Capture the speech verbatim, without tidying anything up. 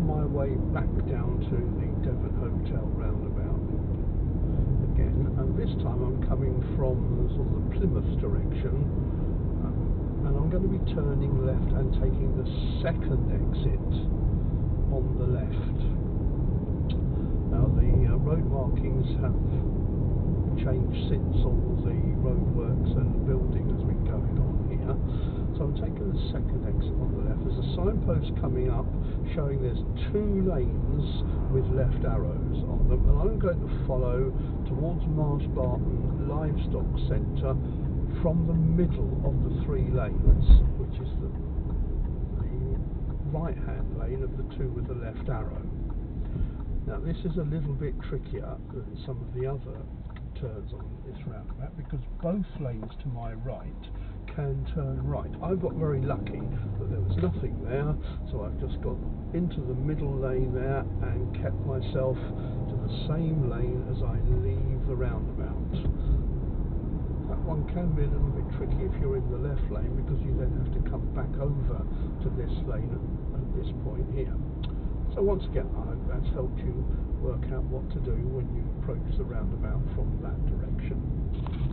my way back down to the Devon Hotel roundabout again, and this time I'm coming from sort of the Plymouth direction, um, and I'm going to be turning left and taking the second exit on the left. Now the uh, road markings have changed since all the roadworks and building has been going on here, so I'm taking the second exit on the left. There's a signpost coming up showing there's two lanes with left arrows on them, and I'm going to follow towards Marsh Barton Livestock Centre from the middle of the three lanes, which is the, the right hand lane of the two with the left arrow. Now this is a little bit trickier than some of the other turns on this roundabout because both lanes to my right can turn right. I got very lucky that there was nothing there, so I've just got into the middle lane there and kept myself to the same lane as I leave the roundabout. That one can be a little bit tricky if you're in the left lane because you then have to come back over to this lane at, at this point here. So once again, I hope that's helped you work out what to do when you approach the roundabout from that direction.